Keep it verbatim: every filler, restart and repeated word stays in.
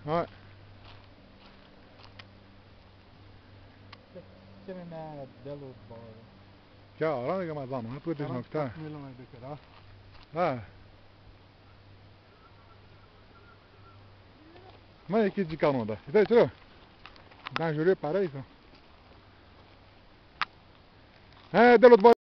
Ouais. Ce ne è dello bord. Chiaro, guarda che madonna, non puoi dire che quaranta millimetri però. Eh. Ma è che di Canada. Dai, tu. Dangereux pareil ça. Eh, de l'autre bord.